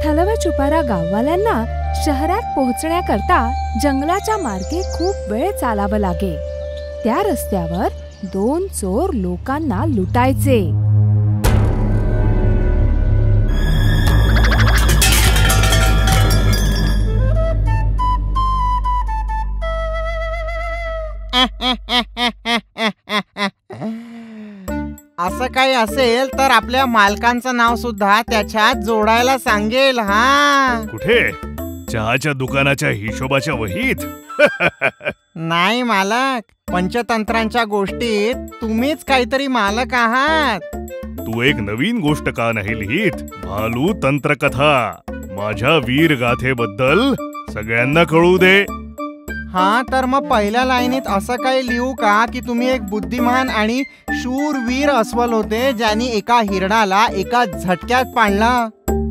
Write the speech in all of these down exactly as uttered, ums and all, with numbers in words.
थलवचुपारा गाववाल्यांना शहरात पोहोचण्याकरता जंगलाच्या मार्गे खूप वेळ चालावं लागे. त्या रस्त्यावर दोन चोर लोकांना लुटायचे. असं काही असेल तर आपल्या मालकांचं नाव सुद्धा त्याच्यात जोडायला सांगेल. हा, कुठे? चहाच्या दुकानाच्या हिशोबाच्या वहीत? नाही मालक, पंचतंत्रांच्या गोष्टीत तुम्हीच काहीतरी मालक आहात. तू एक नवीन गोष्ट का नाही लिहित? भालू तंत्रकथा माझ्या वीर गाथेबद्दल सगळ्यांना कळू दे. हा, तर मग पहिल्या लाईनीत असं काही लिहू का की तुम्ही एक बुद्धिमान आणि शूरवीर अस्वल होते ज्यांनी एका हिरणाला एका झटक्यात पाळलं.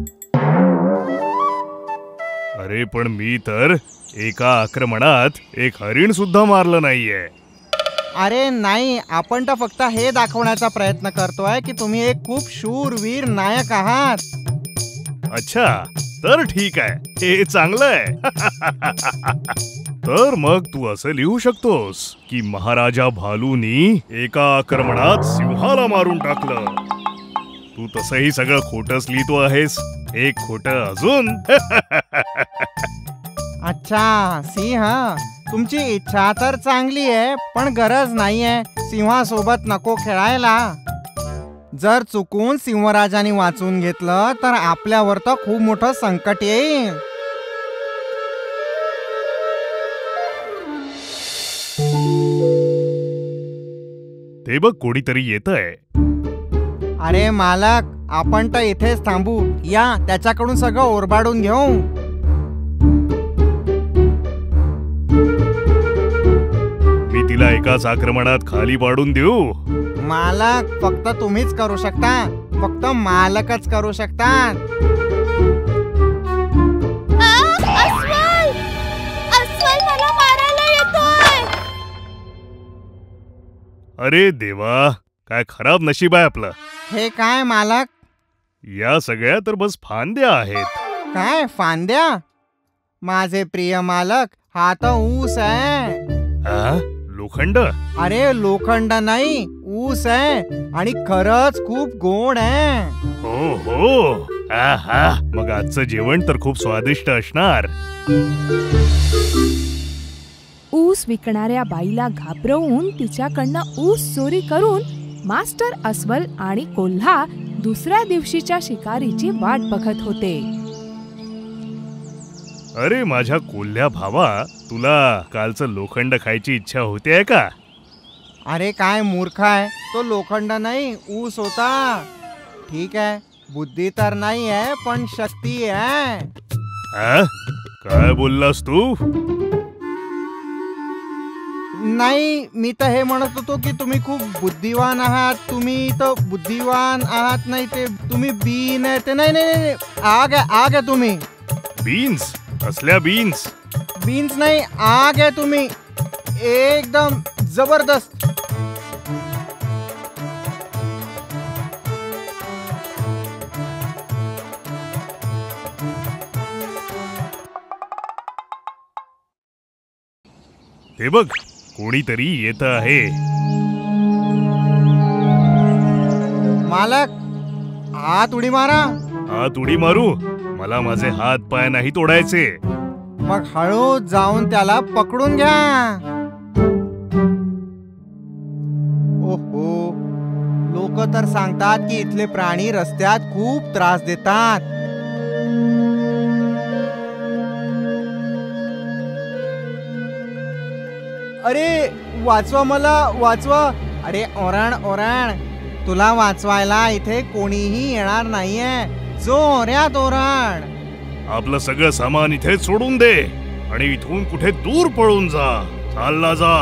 अरे पण मी तर एका आक्रमणात एक हरिण सुद्धा मारलं नाहीये. अरे नाही, आपण तर फक्त हे दाखवण्याचा प्रयत्न करतोय की तुम्ही एक खूप शूरवीर नायक आहात. अच्छा, तर ठीक आहे, हे चांगलं आहे. तर मग तू असं लिहू शकतोस की महाराजा भालूनी एका आक्रमणात सिंहाला मारून टाकलं. तू तसंही सगळं खोटंच लिहितो आहेस. एक खोटं अजून. अच्छा सिंह, तुमची इच्छा तर चांगली आहे, पण गरज नाहीये सिंहासोबत नको खेळायला. जर चुकून सिंहराजाने वाचून घेतलं तर आपल्यावर तर खूप मोठं संकट येईल. ते बघ, कोणीतरी येतंय. अरे मालक, आपण तर इथेच थांबू. या, त्याच्याकडून सगळं ओरबाडून घेऊ. मी तिला एकाच आक्रमणात खाली पाडून देऊ? मालक, फक्त तुम्हीच करू शकता. फक्त मालकच करू शकतात. अरे देवा, काय खराब नशीब आहे आपलं. हे काय मालक? या सगळ्या तर बस फांद्या आहेत. काय फांद्या? माझे प्रिय मालक, हा तर ऊस आहे. आ? लोखंड? अरे लोखंड नाही, ऊस आहे आणि खरंच खूप गोड आहे. हो हो. आहा, मग आजचं जेवण तर खूप स्वादिष्ट असणार. ऊस विकणाऱ्या बाईला घाबरवून तिच्याकडनं ऊस चोरी करून मास्टर अस्वल आणि कोल्हा दुसऱ्या दिवशीच्या शिकारीची वाट बघत होते. अरे माझ्या कोल्ह्या भावा, तुला कालचं लोखंड खायची इच्छा होते का? अरे काय मूर्ख आहे, तो लोखंड नाही, ऊस होता. ठीक आहे, बुद्धी तर नाही आहे पण शक्ती आहे. आ? काय बोललास तू? नाही, मी तर हे म्हणत होतो की तुम्ही खूप बुद्धिवान आहात. तुम्ही तर बुद्धिवान आहात नाही, ते तुम्ही बीन आहे ते. नाही नाही, आग आहे, आग आहे तुम्ही. बीन्स? असल्या बीन्स? बीन्स नाही, आग आहे तुम्ही, एकदम जबरदस्त. हे बघ, कोणीतरी येत आहे. मालक, हात उडी मारा. हात उडी मारू? मला माझे हात पाय नाही तोडायचे. मग हळू जाऊन त्याला पकडून घ्या. ओहो, लोक तर सांगतात की इथले प्राणी रस्त्यात खूप त्रास देतात. अरे वाचवा मला, वाचवा. अरे ओरण ओरण, तुला वाचवायला इथे कोणीही येणार नाहीये. जोऱ्यात ओरण. आपलं सगळं सामान इथे सोडून दे आणि इथून कुठे दूर पळून जा. चालला जा.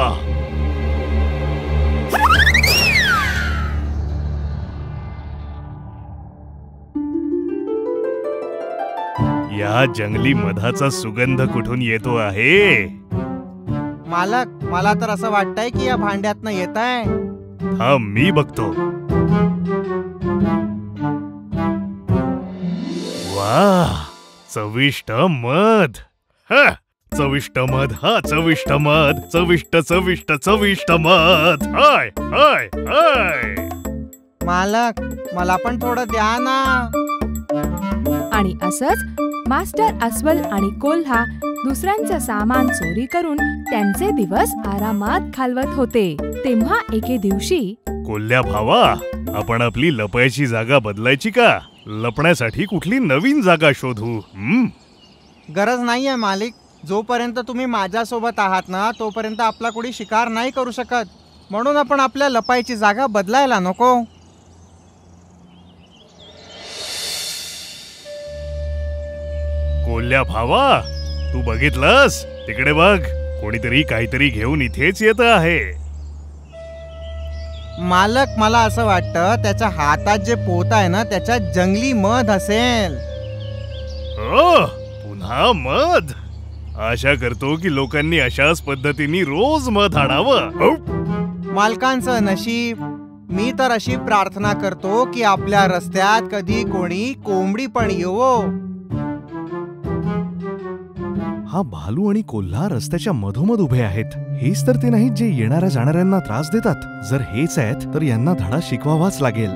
या जंगली मधाचा सुगंध कुठून येतो आहे? मालक, मला तर असं वाटतंय की या भांड्यातनं येत आहे. हा, मी बघतो. वा, चविष्ट मध. ह, चविष्ट मध हा चविष्ट मध, चविष्ट चविष्ट चविष्ट मध. हाय हाय हाय. मालक, मला पण थोडं द्या ना. आणि असंच मास्टर अस्वल आणि कोल्हा दुसऱ्यांचं सामान चोरी करून त्यांचे दिवस आरामात घालवत होते. तेव्हा एके दिवशी, कोल्ह्या भावा, आपण आपली लपायची जागा बदलायची का? लपण्यासाठी कुठली नवीन जागा शोधू. हं? गरज नाहीये मालिक. जोपर्यंत तुम्ही माझ्यासोबत आहात ना, तोपर्यंत आपला कोणी शिकार नाही करू शकत. म्हणून आपण आपल्या लपायची जागा बदलायला नको. कोल्ह्या भावा, तू बघितलंस? तिकडे बघ, कोणीतरी काहीतरी घेऊन इथेच येत आहे. मालक, मला असं वाटतं त्याच्या हातात जे पोत आहे ना, त्याच्यात जंगली मध असेल. हो, पुन्हा मध. आशा करतो की लोकांनी अशाच पद्धतीने रोज मध आणावं. मालकांचं नशीब. मी तर अशी प्रार्थना करतो की आपल्या रस्त्यात कधी कोणी कोंबडी पण येवो. हा भालू आणि कोल्हा रस्त्याच्या मधोमध उभे आहेत. हेच तर ते नाहीत जे येणाऱ्या जाणाऱ्यांना त्रास देतात. जर हेच आहेत तर यांना धडा शिकवावाच लागेल.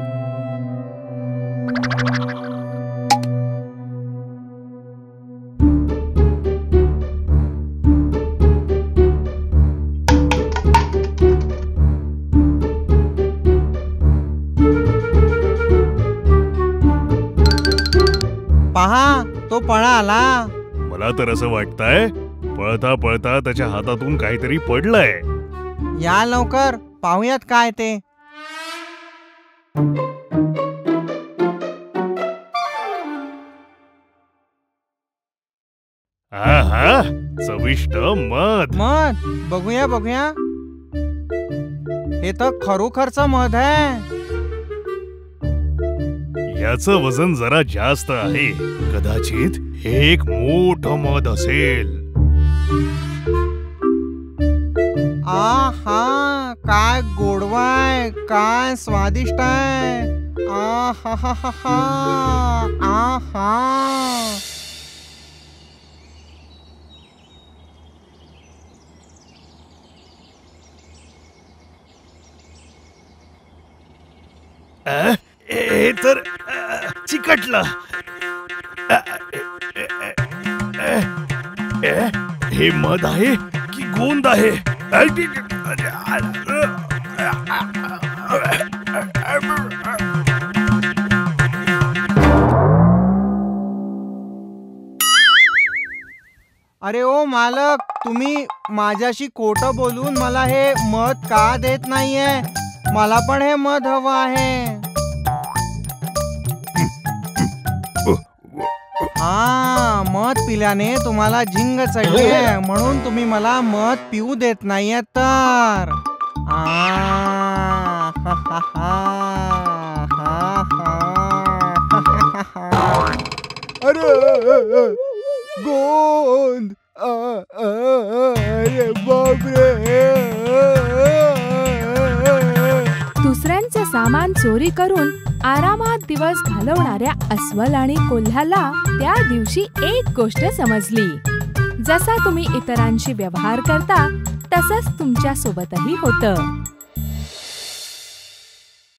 पहा, तो पळाला. मला तर असं वाटतंय पळता पळता त्याच्या हातातून काहीतरी पडलंय. या लवकर, पाहूयात काय ते. आहा, चविष्ट मध. मध, बघूया बघूया. हे तर खरोखरचं मध आहे. याचं वजन जरा जास्त आहे. कदाचित हे एक मोठं मध असेल. आहा, काय गोडवा आहे, काय स्वादिष्ट आहे. आहा हा हा हा. आहा. अ, हे तर अ, चिकटलं. अ, अ, अ, हे मध आहे की गोंद आहे? अरे ओ मालक, तुम्ही माझ्याशी खोटं बोलून मला हे मध का देत नाहीये? मला पण हे मध हवं आहे. हा, मध पिल्याने तुम्हाला झिंग चढली आहे, म्हणून तुम्ही मला मध पिऊ देत नाहीये तर. आ, हा, हा, हा, हा, हा. अरे गोंद. अरे बापरे. दुसऱ्यांचं सामान चोरी करून आरामात दिवस घालवणाऱ्या अस्वल आणि कोल्ह्याला त्या दिवशी एक गोष्ट समजली. जसा तुम्ही इतरांशी व्यवहार करता तसंच तुमच्या सोबतही होतं.